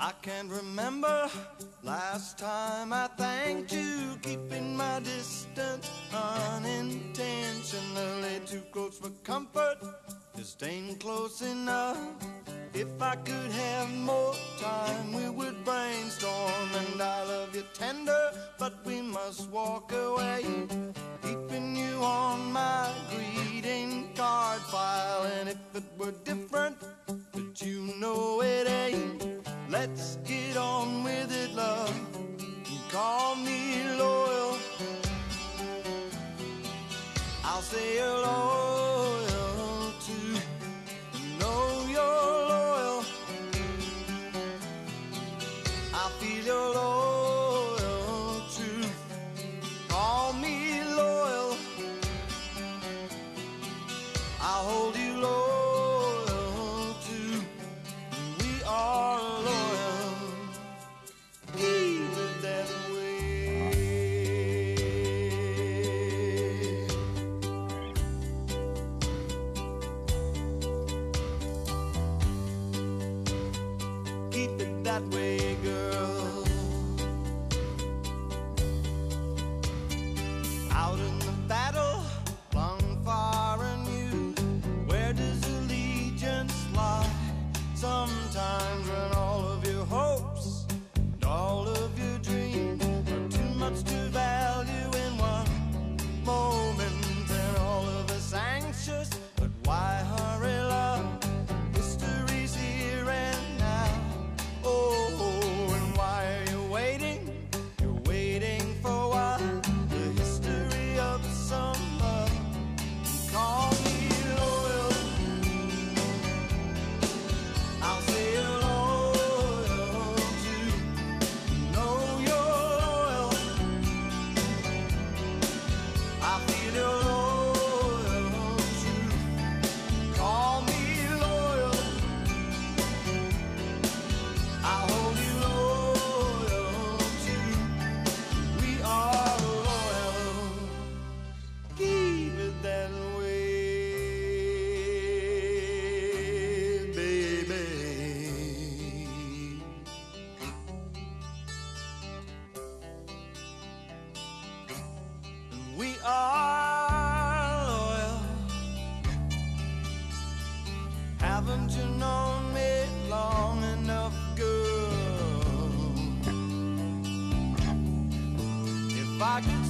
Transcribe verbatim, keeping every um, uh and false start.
I can't remember last time I thanked you, keeping my distance unintentionally. Too close for comfort, just staying close enough. If I could have more time, we would brainstorm. And I love you tender, but we must walk away, keeping you on my greeting card file. And if it were different, but you know it ain't, let's get on with it, love, and call me loyal. I'll say you're loyal too, know you're loyal. I feel you're loyal too, call me loyal. I'll hold you loyal too, we are loyal. Keep it that way. Keep it that way, girl. Out in the battle, flung far and new, where does allegiance lie? Sometimes when all of your hopes and all of your dreams are too much to value in one moment, and all of us anxious, but why hurry, love? History's here and now. Oh, and why are you waiting? You're waiting for what? The history of some love. Call me loyal. I'll say you're loyal too, know you're loyal. I feel you're loyal too, call me loyal. I'll hold you loyal too, we are loyal. Keep it that way, baby. And we are loyal. Haven't you known me long enough, girl? If I could